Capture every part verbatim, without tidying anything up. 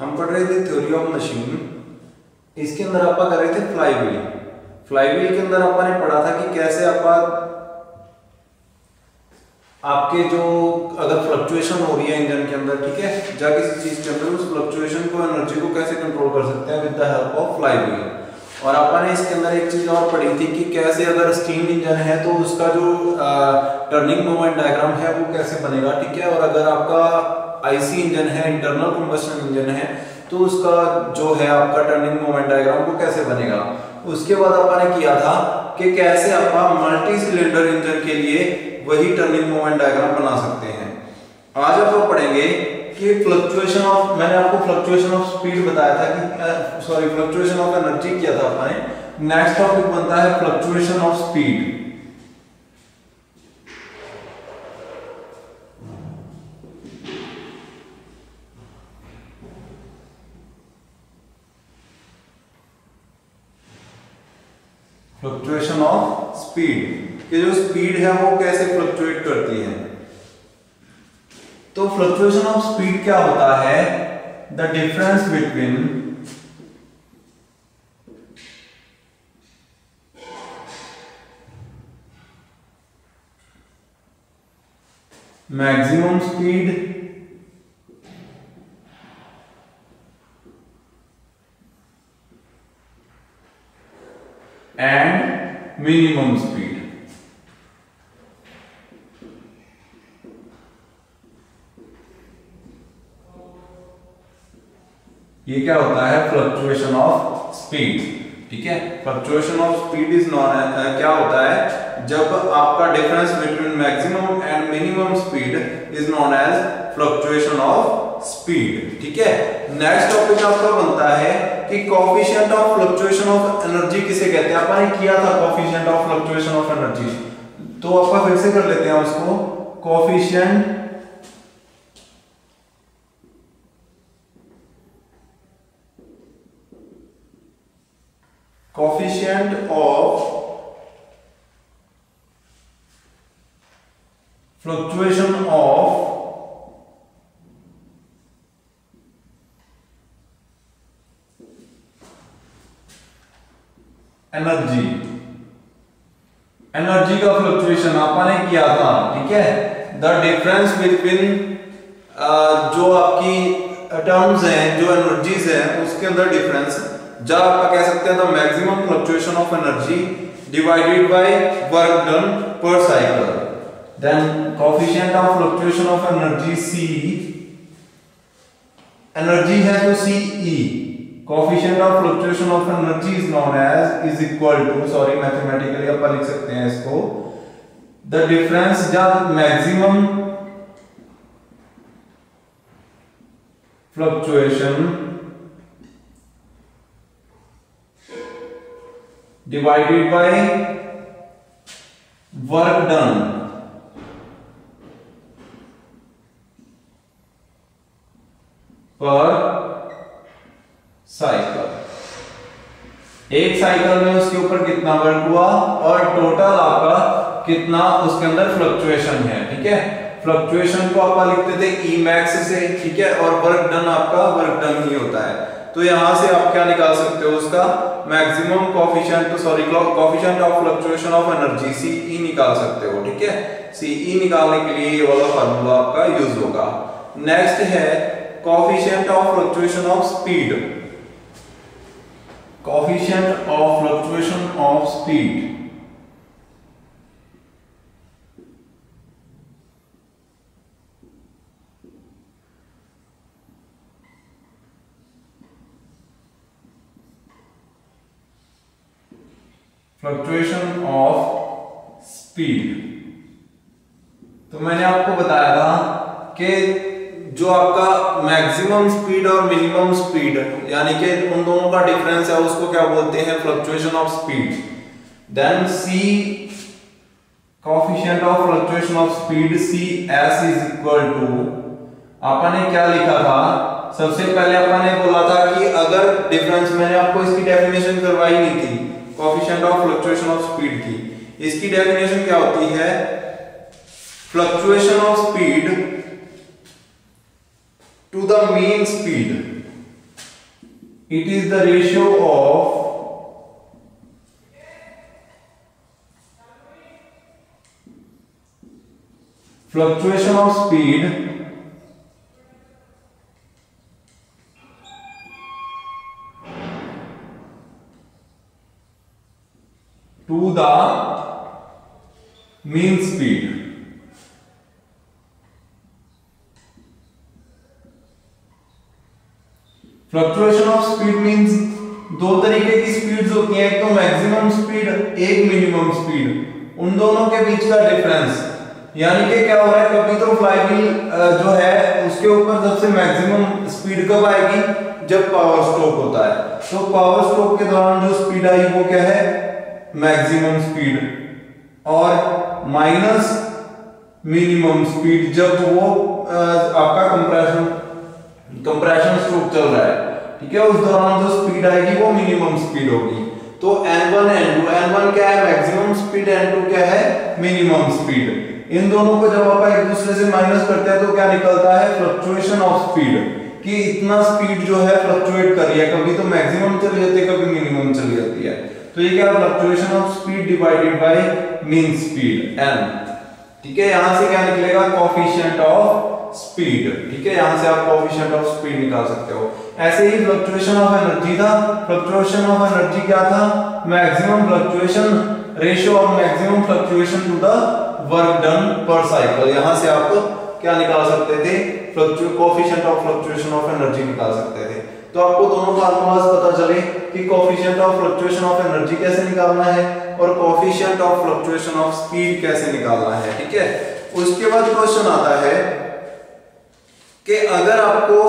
हम पढ़ रहे थे थ्योरी ऑफ मशीन। इसके अंदर आप कर रहे थे फ्लाईव्हील। फ्लाईव्हील के अंदर आपने पढ़ा था कि कैसे आप आपके जो अगर फ्लक्चुएशन हो रही है इंजन के अंदर, ठीक है, या किसी चीज के अंदर, उस फ्लक्चुएशन को, एनर्जी को कैसे कंट्रोल कर सकते हैं with the help of flywheel. और आपने इसके अंदर एक चीज और पढ़ी थी कि कैसे अगर स्टीम इंजन है तो उसका जो टर्निंग मोमेंट डायग्राम है वो कैसे बनेगा, ठीक है। और अगर आपका आईसी इंजन है, इंटरनल कंबस्शन इंजन है, तो उसका जो है आपका टर्निंग मोमेंट डायग्राम वो कैसे बनेगा। उसके बाद आपने किया था कि कैसे आप मल्टी सिलेंडर इंजन के लिए वही टर्निंग मोमेंट डायग्राम बना सकते हैं। आज आप लोग पढ़ेंगे कि फ्लक्चुएशन ऑफ, मैंने आपको फ्लक्चुएशन ऑफ स्पीड बताया था कि सॉरी फ्लक्चुएशन ऑफ एनर्जी किया था आपने। नेक्स्ट टॉपिक बनता है fluctuation of speed. Fluctuation of speed, कि जो स्पीड है वो कैसे फ्लक्चुएट करती है। तो फ्लक्चुएशन ऑफ स्पीड क्या होता है? The difference between maximum speed and minimum speed. ये क्या होता है? फ्लक्चुएशन ऑफ स्पीड, ठीक है। Fluctuation of speed is known, क्या होता है? जब आपका difference between maximum and minimum speed is known as fluctuation of speed, ठीक है। नेक्स्ट टॉपिक आपका बनता है कि coefficient of fluctuation of energy किसे कहते हैं। आपने किया था coefficient of fluctuation of energy, तो आपका फिर से कर लेते हैं उसको। Coefficient coefficient of fluctuation of energy. Energy का फ्लक्चुएशन आपने किया था, ठीक है। द डिफरेंस बिटवीन जो आपकी टर्म्स हैं, जो एनर्जीज हैं, उसके अंदर डिफरेंस, जब आप कह सकते हैं the maximum fluctuation of energy divided by work done per cycle. Then coefficient of fluctuation of energy C, energy है तो C E, coefficient of fluctuation of energy is known as is equal to, sorry mathematically आप लिख सकते हैं इसको, the difference जब maximum fluctuation divided by work done per cycle. एक cycle में उसके ऊपर कितना वर्क हुआ और टोटल आपका कितना उसके अंदर फ्लक्चुएशन है, ठीक है। फ्लक्चुएशन को आप लिखते थे ई मैक्स से, ठीक है, और वर्क डन आपका वर्क डन ही होता है। तो यहां से आप क्या निकाल सकते हो? उसका maximum coefficient, sorry coefficient of fluctuation of energy C E निकाल सकते हो, ठीक है। C E निकालने के लिए ये वाला फार्मूला आपका यूज होगा। नेक्स्ट है coefficient of fluctuation of speed. Coefficient of fluctuation of speed, fluctuation of speed. तो मैंने आपको बताया था कि जो आपका मैक्सिमम स्पीड और मिनिमम स्पीड, यानी कि उन दोनों का डिफरेंस है, उसको क्या बोलते हैं? Fluctuation of speed. Then C, coefficient of fluctuation of speed C S is equal to, आपने क्या लिखा था? सबसे पहले आपने बोला था कि अगर डिफरेंस, मैंने आपको इसकी डेफिनेशन करवाई नहीं थी coefficient of fluctuation of speed की। इसकी डेफिनेशन क्या होती है? Fluctuation of speed to the mean speed, it is the ratio of fluctuation of speed to the mean speed. Fluctuation of speed means दो तरीके की स्पीड्स होती हैं, एक तो मैक्सिमम स्पीड, एक मिनिमम स्पीड। उन दोनों के बीच का डिफरेंस, यानी कि क्या हो रहा है, कभी तो फ्लाईव्हील जो है उसके ऊपर सबसे मैक्सिमम स्पीड कब आएगी, जब पावर स्ट्रोक होता है। तो पावर स्ट्रोक के दौरान जो स्पीड आई वो क्या है, मैक्सिमम स्पीड, और माइनस मिनिमम स्पीड जब वो आपका कंप्रेशन कंप्रेशन स्ट्रोक चल रहा है, ठीक है, उस दौरान जो स्पीड आएगी वो मिनिमम स्पीड होगी। तो N one N two, N one क्या है मैक्सिमम स्पीड, एन टू क्या है मिनिमम स्पीड। इन दोनों को जब आप एक दूसरे से माइनस करते हैं तो क्या निकलता है, फ्लक्चुएशन ऑफ स्पीड, कि इतना स्पीड जो है फ्लक्चुएट कर रही है, कभी तो मैक्सिमम चली जाती है, कभी मिनिमम चली जाती है। तो ये क्या, fluctuation of speed divided by mean speed N, ठीक है। यहां से क्या निकलेगा, कोएफिशिएंट ऑफ स्पीड, ठीक है, यहां से आप कोएफिशिएंट ऑफ स्पीड निकाल सकते हो। ऐसे ही फ्लक्चुएशन ऑफ एनर्जी था, फ्लक्चुएशन ऑफ एनर्जी क्या था, maximum fluctuation ratio of maximum fluctuation to the work done per cycle. यहां से आप क्या निकाल सकते थे, coefficient of fluctuation of energy निकाल सकते थे। तो आपको दोनों फार्मूलाज पता चले कि coefficient of fluctuation of energy कैसे निकालना है और coefficient of fluctuation of speed कैसे निकालना है, ठीक है। उसके बाद क्वेश्चन आता है कि अगर आपको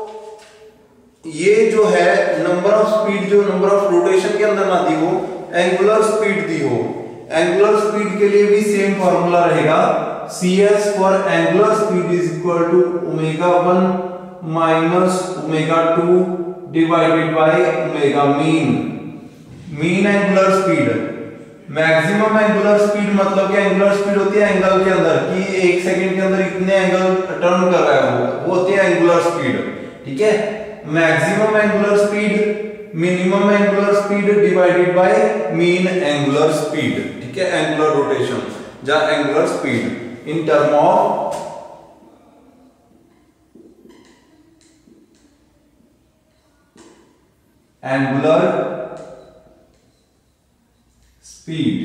ये जो है नंबर ऑफ स्पीड, जो नंबर ऑफ रोटेशन के अंदर ना दी हो, एंगुलर स्पीड दी हो, एंगुलर स्पीड के लिए भी सेम फार्मूला रहेगा, C S for angular speed is equal to omega one minus omega two divided by omega mean. Mean angular speed, maximum angular speed मतलब कि एंगुलर स्पीड होती है angle के अंदर, कि एक सेकंड के अंदर इतने एंगल टर्न कर रहा है वो वो होती है एंगुलर स्पीड, ठीक है। Maximum angular speed, minimum angular speed divided by mean angular speed, ठीक है, एंगुलर रोटेशन या angular speed in term of angular speed.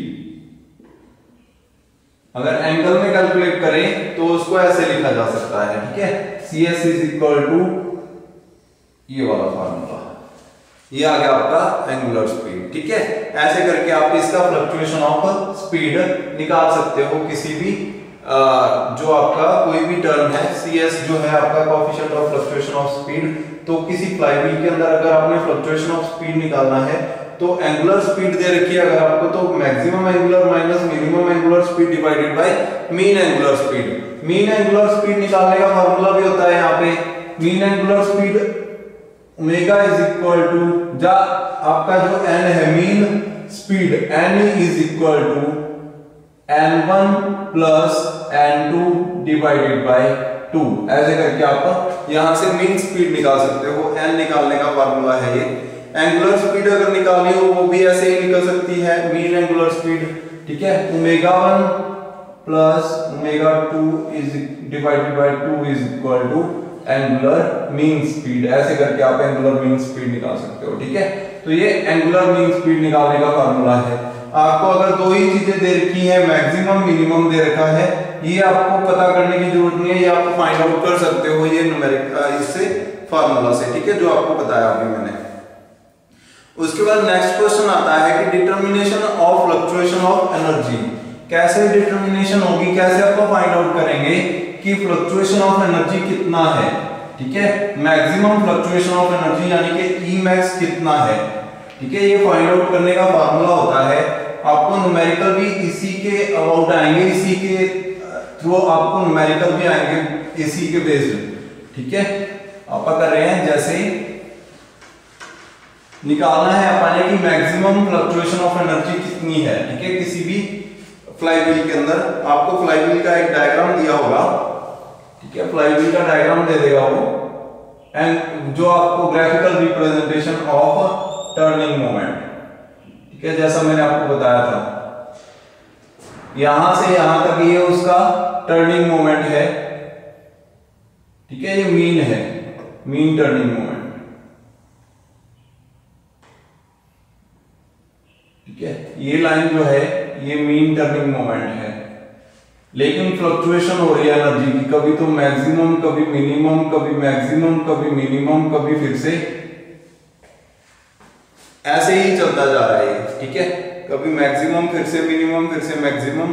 अगर एंगल में कैलकुलेट करें तो उसको ऐसे लिखा जा सकता है, ठीक है, C S is equal to ये वाला फार्मूला, ये आ गया आपका एंगुलर स्पीड, ठीक है। ऐसे करके आप इसका फ्लक्चुएशन ऑफ स्पीड निकाल सकते हो किसी भी आ, जो आपका कोई भी टर्म है, सी एस जो है आपका coefficient of fluctuation of speed. तो किसी फ्लाईव्हील के अंदर अगर आपने फ्लक्चुएशन ऑफ स्पीड निकालना है तो एंगुलर स्पीड दे रखी है अगर आपको, तो maximum angular minus minimum angular speed divided by mean angular speed. Mean angular speed निकालने का फार्मूला भी होता है यहाँ पे, mean angular speed omega is equal to, जा आपका जो एन है mean speed, N is equal to N one plus N two divided by two. ऐसे करके आप यहां से मीन स्पीड निकाल सकते हो, एन निकालने का फार्मूला है ये। एंगुलर स्पीड अगर निकालनी हो वो भी ऐसे ही निकल सकती है, मीन एंगुलर स्पीड, ठीक है, omega one plus omega two is divided by two is equal to angular mean speed. ऐसे करके आप एंगुलर मीन स्पीड निकाल सकते हो, ठीक है। तो ये एंगुलर मीन स्पीड निकालने का फार्मूला है। आपको अगर दो ही चीजें दे रखी है, मैक्सिमम मिनिमम दे रखा है, ये आपको पता करने की जरूरत नहीं है, ये आप फाइंड आउट कर सकते हो ये न्यूमेरिक इससे फार्मूला से, ठीक है, जो आपको बताया अभी मैंने। उसके बाद नेक्स्ट क्वेश्चन आता है कि determination of fluctuation of energy. कैसे डिटरमिनेशन होगी, कैसे आपको फाइंड आउट करेंगे कि फ्लक्चुएशन ऑफ एनर्जी कितना है, ठीक है, मैक्सिमम फ्लक्चुएशन ऑफ एनर्जी यानी कि ई मैक्स कितना है, ठीक है। ये फाइंड आउट करने का फार्मूला होता है, आपको न्यूमेरिकल भी इसी के अबाउट आएंगे, इसी के थ्रू आपको न्यूमेरिकल भी आएंगे इसी के बेस्ड, ठीक है। आप कर रहे हैं जैसे निकालना है अपने की मैक्सिमम फ्लक्चुएशन ऑफ एनर्जी कितनी है, ठीक है, किसी भी फ्लाईव्हील के अंदर आपको फ्लाईव्हील का एक डायग्राम दिया होगा, ठीक है, फ्लाईव्हील का डायग्राम दे देगा वो, एंड जो आपको graphical representation of turning moment, ठीक है, जैसा मैंने आपको बताया था, यहां से यहां तक ये उसका टर्निंग मोमेंट है, ठीक है, ये मीन है, मीन टर्निंग मोमेंट, ठीक है, ये लाइन जो है ये मीन टर्निंग मोमेंट है। लेकिन फ्लक्चुएशन हो रही है एनर्जी की, कभी तो मैक्सिमम, कभी मिनिमम, कभी मैक्सिमम, कभी मिनिमम, कभी फिर से ऐसे ही चलता जा रहा है, ठीक है, कभी मैक्सिमम फिर से मिनिमम फिर से मैक्सिमम।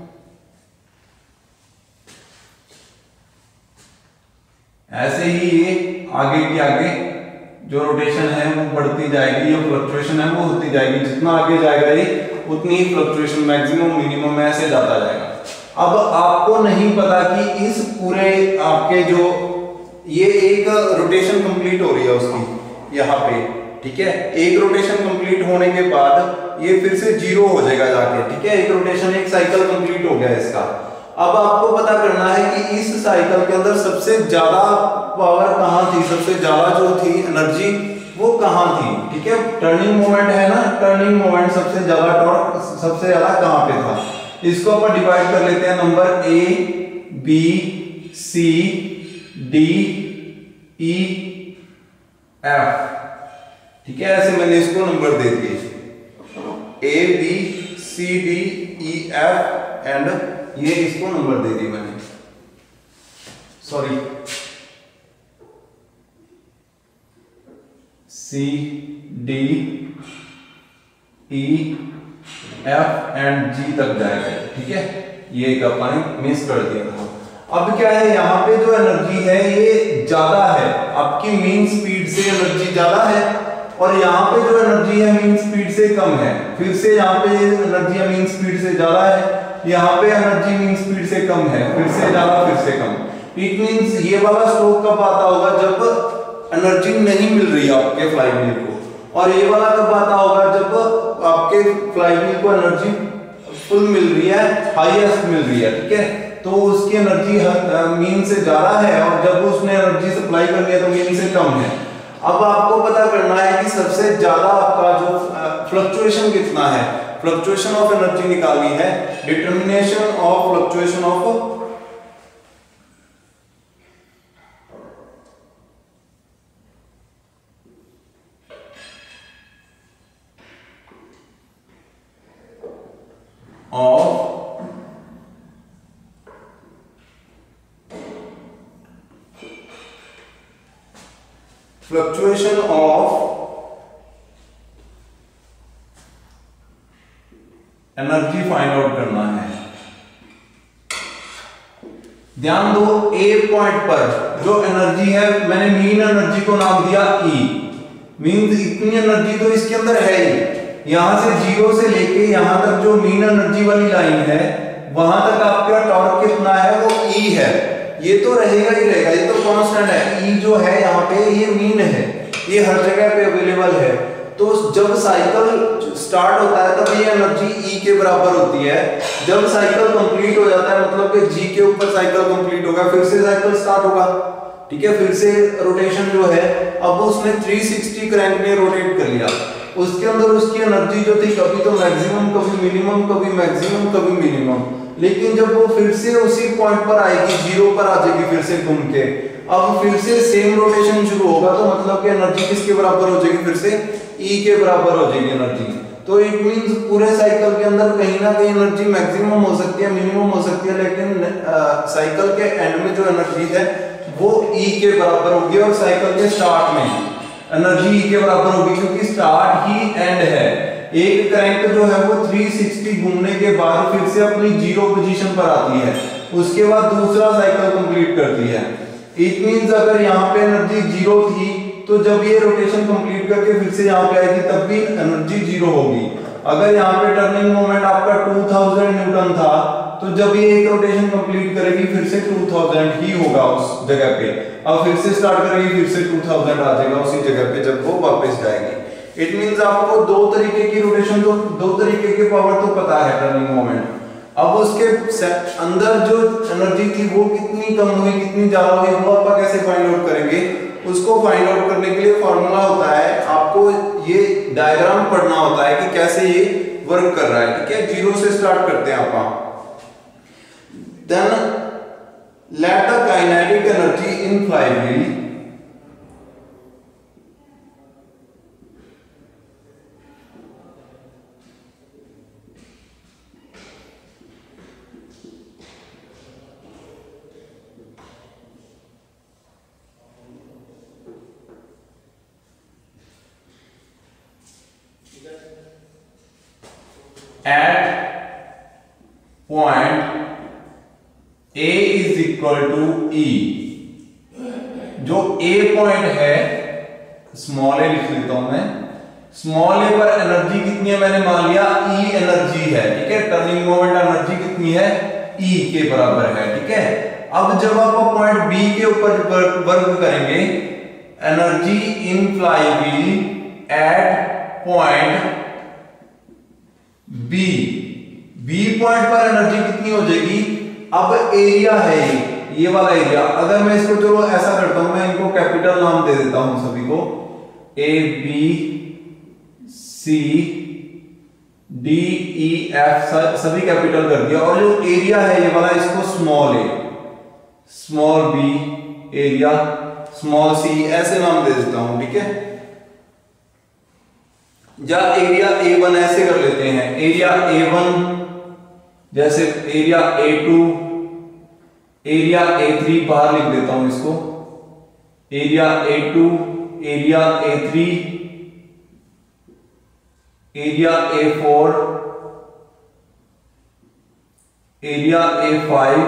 ऐसे ही ये आगे की आगे जो रोटेशन है वो बढ़ती जाएगी, जो फ्लक्चुएशन है वो होती जाएगी, जितना आगे जाएगा ये उतनी ही फ्लक्चुएशन मैक्सिमम मिनिमम ऐसे जाता जाएगा। अब आपको नहीं पता कि इस पूरे आपके जो ये एक रोटेशन कंप्लीट हो रही है उसकी यहाँ पे, ठीक है, एक रोटेशन कंप्लीट होने के बाद ये फिर से जीरो हो जाएगा जाके, ठीक है, एक रोटेशन एक साइकिल कंप्लीट हो गया इसका। अब आपको पता करना है कि इस साइकिल के अंदर सबसे ज्यादा पावर कहां थी, सबसे ज्यादा जो थी एनर्जी वो कहां थी, ठीक है, टर्निंग मोमेंट है ना, टर्निंग मोमेंट सबसे ज्यादा टॉर्क सबसे ज्यादा कहां पे था। इसको अपन डिवाइड कर लेते हैं number A B C D E F, ठीक है, ऐसे मैंने इसको नंबर दे दिए A B C D E F and ये इसको नंबर दे दिए मैंने, sorry C D E F and G तक जाएगा, ठीक है, ये एक अपन मिस कर दिया था। अब क्या है, यहाँ पे जो एनर्जी है ये ज्यादा है, आपकी मीन स्पीड से एनर्जी ज्यादा है, और यहाँ पे जो एनर्जी है मीन स्पीड से कम है। फिर से यहाँ पे एनर्जी मीन स्पीड से ज्यादा है, यहाँ पे एनर्जी मीन स्पीड से कम है, फिर से ज्यादा फिर से कम। इट मींस ये वाला स्ट्रोक कब आता होगा, जब एनर्जी नहीं मिल रही है आपके फ्लाईव्हील को, और ये वाला कब आता होगा, जब आपके फ्लाईव्हील को एनर्जी फुल मिल रही है, हाईएस्ट मिल रही है, ठीक है, तो उसकी एनर्जी मीन से ज्यादा है, और जब उसने एनर्जी सप्लाई करनी है तो मीन से कम है। अब आपको पता करना है कि सबसे ज्यादा आपका जो फ्लक्चुएशन कितना है, फ्लक्चुएशन ऑफ एनर्जी निकालनी है, determination of fluctuation of of fluctuation of energy find out करना है। ध्यान दो, ए पॉइंट पर जो एनर्जी है मैंने मीन एनर्जी को नाम दिया ई, मींस इतनी एनर्जी तो इसके अंदर है ही। यहां से जीरो से लेके यहां तक जो मीन एनर्जी वाली लाइन है वहां तक आपका टॉर्क कितना है, वो ई है, ये तो रहेगा ही रहेगा, ये तो कांस्टेंट है। ई जो है यहाँ पे ये मीन है, ये हर जगह पे अवेलेबल है। तो जब साइकिल स्टार्ट होता है तब ये एनर्जी ई के बराबर होती है, जब साइकिल कंप्लीट हो जाता है मतलब कि जी के ऊपर साइकिल कंप्लीट होगा, फिर से साइकिल स्टार्ट होगा, ठीक है, फिर से रोटेशन जो है, अब उसने तीन सौ साठ क्रैंक ने रोटेट कर लिया, उसके अंदर उसकी एनर्जी जो थी कभी तो मैक्सिमम, कभी मिनिमम, कभी मैक्सिमम, कभी मिनिमम, लेकिन जब वो फिर से उसी पॉइंट पर आएगी, जीरो पर आ जाएगी फिर से घूम के, अब फिर से सेम रोटेशन शुरू होगा, तो मतलब कि एनर्जी किसके बराबर हो जाएगी, फिर से ई के बराबर हो जाएगी एनर्जी। तो इट मींस पूरे साइकिल के अंदर कहीं ना कहीं एनर्जी मैक्सिमम हो सकती है, मिनिमम हो सकती है, लेकिन साइकिल के एंड में जो एनर्जी है वो ई के बराबर होगी, और साइकिल के स्टार्ट में एनर्जी ई के बराबर होगी, क्योंकि स्टार्ट ही एंड है। एक क्रैंक जो है वो तीन सौ साठ घूमने के बाद फिर से अपनी जीरो पोजीशन पर आती है, उसके बाद दूसरा साइकिल कंप्लीट करती है। इट मींस अगर यहाँ पे एनर्जी जीरो थी तो जब ये रोटेशन कंप्लीट करके फिर से यहाँ पे आएगी तब भी एनर्जी जीरो होगी। अगर यहाँ पे टर्निंग मोमेंट आपका दो हज़ार न्यूटन था तो जब ये एक रोटेशन कंप्लीट करेगी फिर से दो हज़ार ही होगा उस जगह पे, अब फिर से स्टार्ट करेगी फिर से दो हज़ार आ जाएगा उसी जगह पे जब वो वापस जाएगी। इट मींस आपको दो तरीके की रोटेशन, तो दो तरीके के पावर तो पता है टर्निंग मोमेंट। अब उसके अंदर जो एनर्जी थी वो कितनी कम हुई कितनी ज्यादा हुई वो आप कैसे फाइंड आउट करेंगे, उसको फाइंड आउट करने के लिए फॉर्मूला होता है, आपको ये डायग्राम पढ़ना होता है कि कैसे ये वर्क कर रहा है, ठीक है। जीरो से स्टार्ट करते हैं आप। Then let the kinetic energy in flywheel at point A is equal to E। जो A पॉइंट है, स्मॉल ए लिख लेता हूं मैं, स्मॉल ए पर एनर्जी कितनी है मैंने मान लिया E एनर्जी है, ठीक है। टर्निंग मोमेंट एनर्जी कितनी है, E के बराबर है, ठीक है। अब जब आप पॉइंट B के ऊपर वर्क करेंगे, energy in flywheel at point B, B point पर एनर्जी कितनी हो जाएगी। अब एरिया है ये ये वाला एरिया, अगर मैं इसको चलो ऐसा करता हूं, मैं इनको कैपिटल नाम दे देता हूं सभी को, A B C D E F सभी कैपिटल कर दिया, और जो एरिया है ये वाला इसको small A, small B area, small C ऐसे नाम दे देता हूं, ठीक है। या एरिया ए वन ऐसे कर लेते हैं, एरिया ए वन जैसे area A two, area A three बाहर लिख देता हूं इसको, area A two, area A three, area A four, area A five,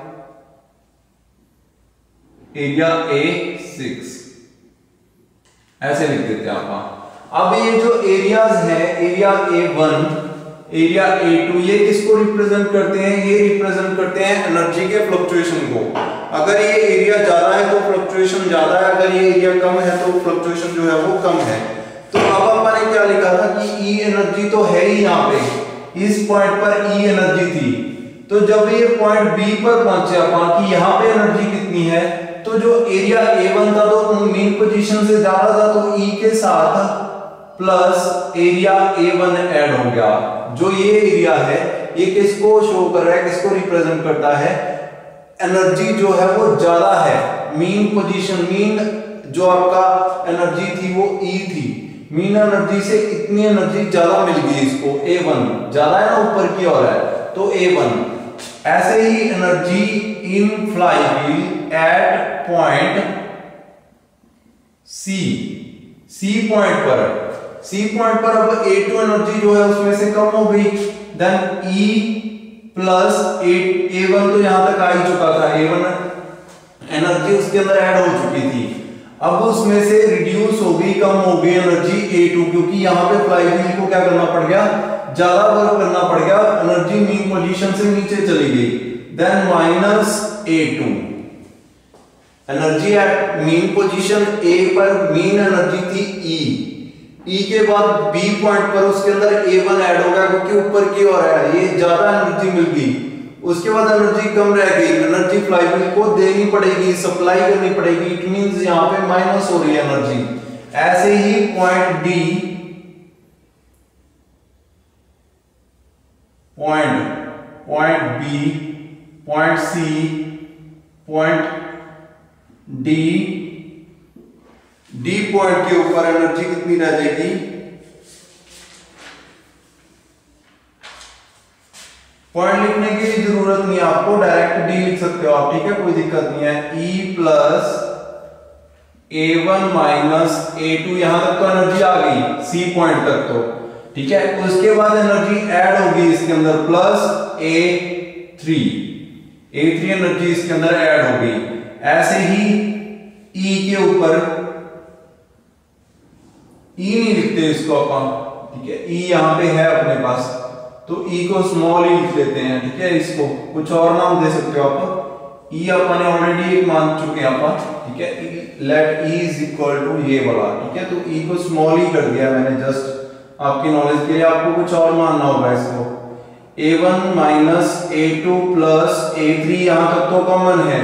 area A six ऐसे लिख देते हैं आप। अब ये जो एरियाज हैं, area A one, area A two, ये किसको रिप्रेजेंट करते हैं, ये रिप्रेजेंट करते हैं एनर्जी के फ्लक्चुएशन को। अगर ये एरिया ज्यादा है तो फ्लक्चुएशन ज्यादा है, अगर ये एरिया कम है तो फ्लक्चुएशन जो है वो कम है। तो अब अपन ने क्या लिखा था कि E एनर्जी तो है ही यहाँ पे, इस पॉइंट पर E एनर्जी थी, तो जब ये पॉइंट B पर पहुंचे अपन कि यहाँ पे एनर्जी कितनी है, तो जो एरिया ए वन था तो मेन पोजीशन से ज्यादा था, तो E के साथ plus area A one add हो गया। जो ये एरिया है ये किसको शो कर रहा है, किसको रिप्रेजेंट करता है, एनर्जी जो है वो ज्यादा है, मीन पोजीशन, मीन जो आपका एनर्जी थी वो E थी, मीन एनर्जी से इतनी एनर्जी ज्यादा मिल गई इसको, ए वन ज्यादा है ना, ऊपर की ओर है तो ए वन। ऐसे ही energy in flywheel at point C, C point पर, सी पॉइंट पर अब ए टू एनर्जी जो है उसमें से कम हो गई, then E plus A one तो यहां तक आ ही चुका था, ए वन एनर्जी उसके अंदर ऐड हो चुकी थी, अब उसमें से रिड्यूस हो गई, कम हो गई एनर्जी ए टू, क्योंकि यहां पे फ्लाईव्हील को क्या करना पड़ गया, ज्यादा वर्क करना पड़ गया, एनर्जी मीन पोजीशन से नीचे चली गई। Then minus A two, energy at mean position A पर मीन एनर्जी थी E, E के बाद B पॉइंट पर उसके अंदर ए वन ऐड हो गया क्योंकि ऊपर की ओर है, ये ज्यादा एनर्जी मिल गई, उसके बाद एनर्जी कम रह गई, एनर्जी फ्लाईव्हील को देनी पड़ेगी, सप्लाई करनी पड़ेगी, इट मींस यहां पे माइनस हो रही है एनर्जी। ऐसे ही point D, point point B, point C, point D, D point के ऊपर एनर्जी कितनी रह जाएगी, पॉइंट लिखने की जरूरत नहीं है आपको, डायरेक्ट डी लिख सकते हो आप, ठीक है, कोई दिक्कत नहीं है। E plus A one minus A two, यहां तक तो एनर्जी आ गई सी पॉइंट तक तो, ठीक है। उसके बाद एनर्जी ऐड होगी इसके अंदर, plus A three, A three energy इसके अंदर ऐड होगी। ऐसे ही E के ऊपर, E नहीं लिखते इसको अपन, ठीक है, E यहां पे है अपने पास, तो E को स्मॉल ई लिख लेते हैं, ठीक है। इसको कुछ और नाम दे सकते हो आप, E अपन ने ऑलरेडी एक मान चुके हैं अपन, ठीक है, let E is equal to ये वाला, ठीक है, तो E को स्मॉल ई कर दिया मैंने, जस्ट आपकी नॉलेज के लिए, आपको कुछ और मानना होगा इसको। A one minus A two plus A three, यहां तक तो कॉमन है,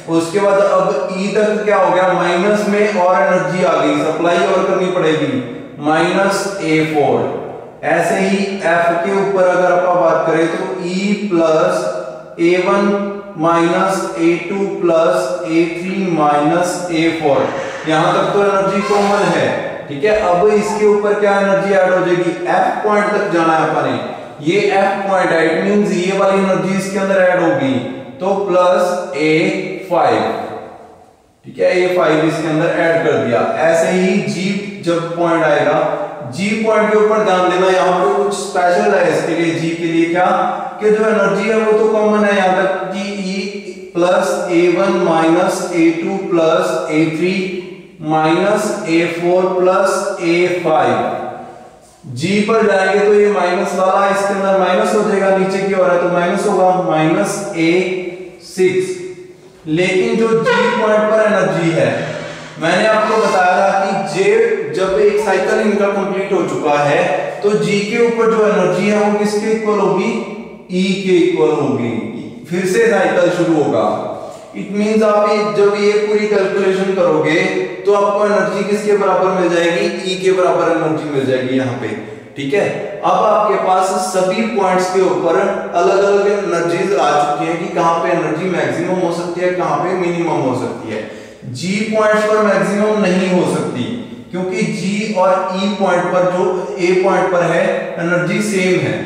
उसके बाद अब ई तक क्या हो गया, माइनस में और एनर्जी आ गई, सप्लाई और करनी पड़ेगी, माइनस ए फोर। ऐसे ही एफ के ऊपर अगर आप बात करें तो E plus A one minus A two plus A three minus A four, यहां तक तो एनर्जी कॉमन है, ठीक है। अब इसके ऊपर क्या एनर्जी ऐड हो जाएगी, एफ पॉइंट तक जाना है अपने, ये एफ पॉइंट है, इट मींस ये वाली एनर्जी इसके अंदर ऐड होगी, तो प्लस ए फाइव, ठीक है, ए फाइव इसके अंदर ऐड कर दिया। ऐसे ही जी जब पॉइंट आएगा, जी पॉइंट के ऊपर ध्यान देना, यहाँ पे कुछ स्पेशल है इसके लिए, जी के लिए क्या कि जो एनर्जी है वो तो कॉमन है यहाँ तक कि E plus A one minus A two plus A three minus A four plus A five. G पर जाएंगे तो ये माइनस वाला इसके अंदर माइनस हो जाएगा, नीचे की ओर है तो माइनस होगा, माइनस ए सिक्स। लेकिन जो जी पॉइंट पर एनर्जी है, मैंने आपको बताया था कि जे जब एक साइकिल इनका कंप्लीट हो चुका है तो जी के ऊपर जो एनर्जी है वो किसके इक्वल होगी, ई के इक्वल होगी, फिर से साइकिल शुरू होगा। इट मींस आप जब ये पूरी कैलकुलेशन करोगे तो आपको एनर्जी किसके बराबर मिल जाएगी, ई के बराबर एनर्जी मिल जाएगी यहाँ पे, ठीक है। अब आपके पास सभी पॉइंट्स के ऊपर अलग अलग एनर्जीज आ चुकी हैं कि कहां पे एनर्जी मैक्सिमम हो सकती है, कहां पे मिनिमम हो सकती है। जी पॉइंट्स पर मैक्सिमम नहीं हो सकती क्योंकि जी और ई पॉइंट पर जो ए पॉइंट पर है एनर्जी सेम है,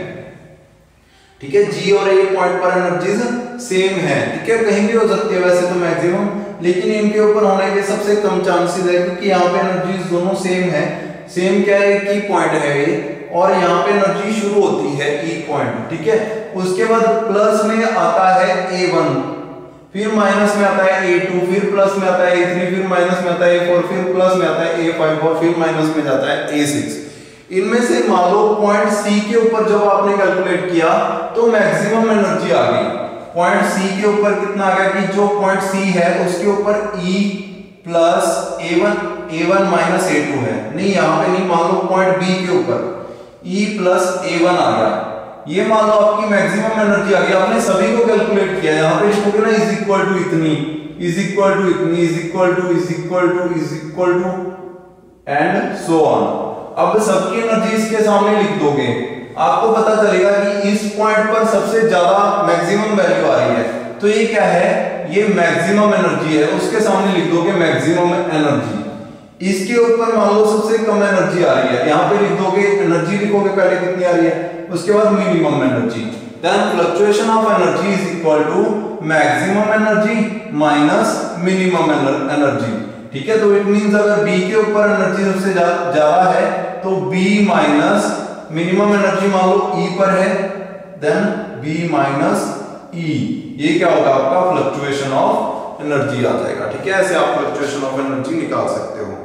ठीक है, जी और ए पॉइंट पर एनर्जीज सेम है, ठीक है, कहीं भी हो सकती है वैसे तो मैक्सिमम, लेकिन इनके ऊपर होने के सबसे कम चांसेस है क्योंकि यहाँ पे एनर्जीज दोनों सेम है। सेम क्या है, की पॉइंट है ये, और यहाँ पे एनर्जी शुरू होती है ई पॉइंट, ठीक है। उसके बाद प्लस में आता है ए वन, फिर माइनस में आता है ए टू, फिर प्लस में आता है ए थ्री, फिर माइनस में आता है ए फोर, फिर प्लस में आता है ए फाइव और फिर माइनस में जाता है ए सिक्स। इनमें से मान लो पॉइंट सी के ऊपर जब आपने कैलकुलेट किया तो मैक्सिमम एनर्जी आ गई। पॉइंट सी के ऊपर कितना आ गया कि जो पॉइंट सी है उसके ऊपर E plus A one A one minus A two है, नहीं यहाँ पे नहीं, मान लो पॉइंट बी के ऊपर ई प्लस ए वन आ गया, ये मान लो आपकी मैक्सिमम एनर्जी आ गई। आपने सभी को कैलकुलेट किया, यहाँ पे लिखोगे ना इज इक्वल टू इतनी, इज इक्वल टू इतनी, is equal to is equal to is equal to and so on. अब सबकी एनर्जी इसके सामने लिख दोगे, आपको पता चलेगा कि इस पॉइंट पर सबसे ज्यादा मैक्सिमम वैल्यू आ रही है, तो ये क्या है, ये मैक्सिमम एनर्जी है, उसके सामने लिख दोगे मैक्सिमम एनर्जी। इसके ऊपर मान लो सबसे कम एनर्जी आ रही है, यहाँ पे लिख दोगे एनर्जी, लिखोगे पहले कितनी आ रही है, उसके बाद minimum energy. Then fluctuation of energy is equal to maximum energy minus minimum energy, ठीक है। तो इट मींस अगर बी के ऊपर एनर्जी सबसे ज्यादा है तो बी माइनस मिनिमम एनर्जी मान लो ई पर है, देन बी माइनस ई, ये क्या होगा आपका फ्लक्चुएशन ऑफ एनर्जी आ जाएगा, ठीक है। ऐसे आप फ्लक्चुएशन ऑफ एनर्जी निकाल सकते हो,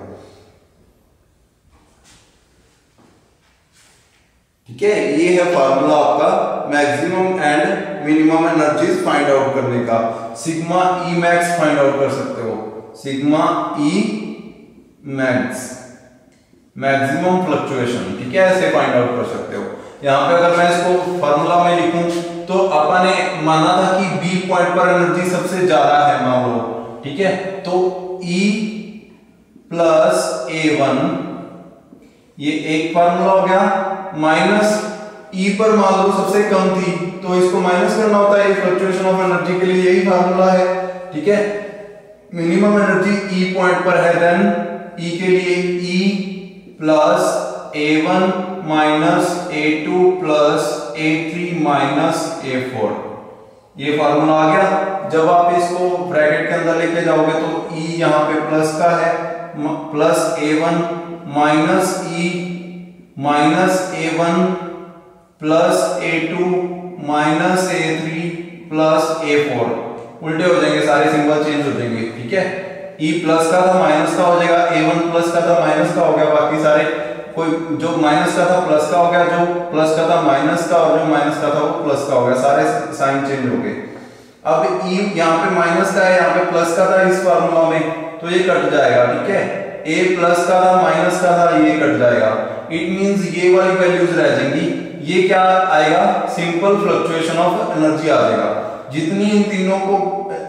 ठीक है। ये है फार्मूला आपका maximum and minimum energies find out करने का। Sigma E max find out कर सकते हो, sigma E max maximum fluctuation, ठीक है, ऐसे फाइंड आउट कर सकते हो। यहाँ पे अगर मैं इसको फार्मूला में लिखूं तो अपन ने माना था कि बी पॉइंट पर एनर्जी सबसे ज्यादा है मान लो, ठीक है, तो E प्लस ए वन, ये एक फार्मूला हो गया, माइनस E पर मान लो सबसे कम थी तो इसको माइनस करना होता है, फ्लक्चुएशन ऑफ एनर्जी के लिए यही फार्मूला है, ठीक है। मिनिमम एनर्जी E पॉइंट पर है, देन E के लिए E plus A one minus A two plus A three minus A four, ये फार्मूला आ गया। जब आप इसको ब्रैकेट के अंदर लेके जाओगे तो E यहाँ पे प्लस का है, plus A one minus E minus A one plus A two minus A three plus A four, उल्टे हो जाएंगे, सारे सिंबल चेंज हो जाएंगे, ठीक है। E प्लस का था माइनस का हो जाएगा, ए वन प्लस का था माइनस का हो गया, बाकी सारे कोई जो माइनस का था प्लस का हो गया, जो प्लस का था माइनस का, और जो माइनस का था वो प्लस का हो गया, सारे साइन चेंज हो गए। अब E यहाँ पे माइनस का है, यहाँ पे प्लस का था इस फार्मूला में, तो ये कट जाएगा, ठीक है। A प्लस का था माइनस का था, ये कट जाएगा, इट मींस ये वाली वैल्यूज रह जाएंगी। ये क्या आएगा, सिंपल फ्लक्चुएशन ऑफ एनर्जी आ जाएगा। जितनी इन तीनों को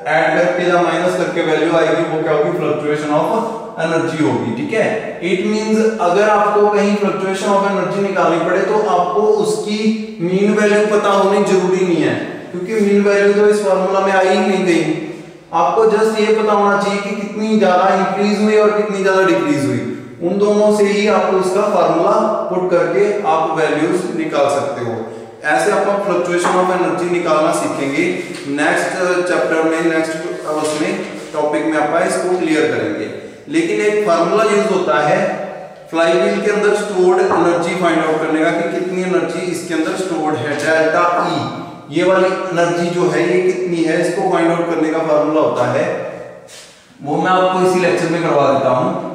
ऐड करके या माइनस करके वैल्यू आएगी वो क्या होगी, फ्लक्चुएशन ऑफ एनर्जी होगी। ठीक है, इट मींस अगर आपको कहीं फ्लक्चुएशन ऑफ एनर्जी निकालनी पड़े तो आपको उसकी मीन वैल्यू पता होनी जरूरी नहीं है, क्योंकि मीन वैल्यू तो इस फार्मूला में आई ही नहीं गई। आपको जस्ट ये पता होना चाहिए कि कितनी ज्यादा इंक्रीज हुई और कितनी ज्यादा डिक्रीज हुई, उन दोनों से ही आप उसका फार्मूला पुट करके आप वैल्यूज निकाल सकते हो। ऐसे आप फ्लक्चुएशन ऑफ एनर्जी निकालना सीखेंगे नेक्स्ट चैप्टर में, नेक्स्ट उसमें टॉपिक में आप इसको क्लियर करेंगे। लेकिन एक फार्मूला यूज होता है फ्लाईव्हील के अंदर स्टोर्ड एनर्जी फाइंड आउट करने का कि कितनी एनर्जी इसके अंदर स्टोर्ड है, डेल्टा ई, ये वाली एनर्जी जो है ये कितनी है, इसको फाइंड आउट करने का फार्मूला होता है, वो मैं आपको इसी लेक्चर में करवा देता हूं।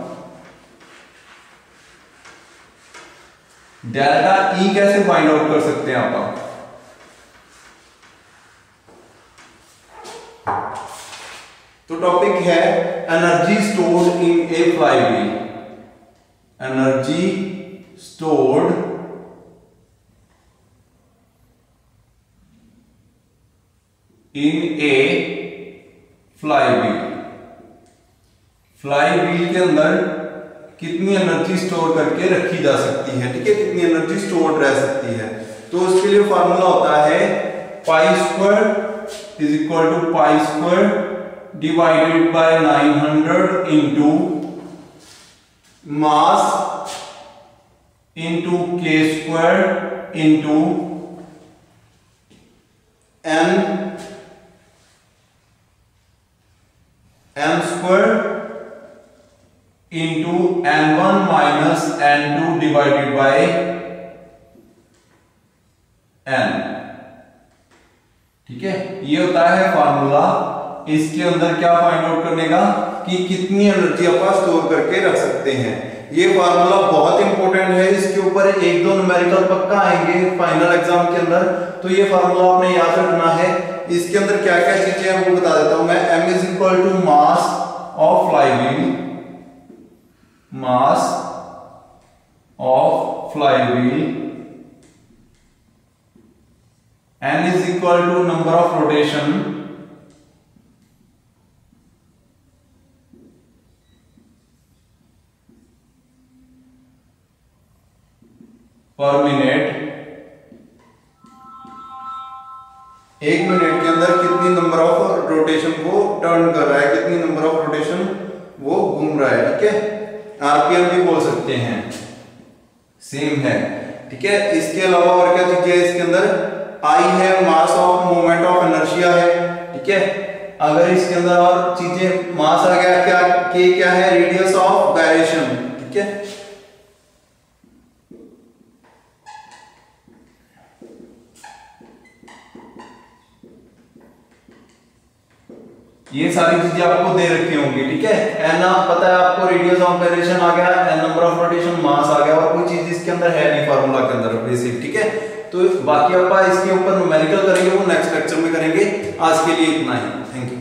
डेल्टा ई कैसे फाइंड आउट कर सकते हैं आप? तो टॉपिक है energy stored in a flywheel, energy stored in a flywheel. Flywheel के अंदर कितनी एनर्जी स्टोर करके रखी जा सकती है, ठीक है, कितनी एनर्जी स्टोर रह सकती है। तो उसके लिए फॉर्मूला होता है pi square is equal to pi square divided by nine hundred into mass into K square into N N square into N one minus N two divided by N. ठीक है, ये होता है फार्मूला। इसके अंदर क्या फाइंड आउट करने का कि कितनी एनर्जी आप स्टोर करके रख सकते हैं। ये फार्मूला बहुत इंपॉर्टेंट है, इसके ऊपर एक दो न्यूमेरिकल पक्का आएंगे फाइनल एग्जाम के अंदर, तो ये फार्मूला आपने याद रखना है। इसके अंदर क्या क्या चीजें हैं वो बता देता हूं मैं। m is equal to mass of flywheel, mass of flywheel, n is equal to number of rotation, per minute, एक मिनट के अंदर कितनी नंबर ऑफ रोटेशन को टर्न कर रहा है, कितनी नंबर ऑफ रोटेशन वो घूम रहा है। ठीक है, आरपीएम भी बोल सकते हैं, सेम है। ठीक है, इसके अलावा और क्या चीजें है इसके अंदर, आई है mass of moment of inertia है। ठीक है, अगर इसके अंदर और चीजें मास आ गया, क्या के क्या है, रेडियस ऑफ गायरेशन। ठीक है, ये सारी चीजें आपको दे रखी होंगी। ठीक है, एन पता है आपको, रेडियस ऑफ गायरेशन आ गया, N number of rotation, mass आ गया, और कोई चीज इसके अंदर है नहीं फार्मूला के अंदर बेसिक। ठीक है, तो बाकी आप इसके ऊपर न्यूमेरिकल करेंगे वो नेक्स्ट लेक्चर में करेंगे। आज के लिए इतना ही, थैंक यू।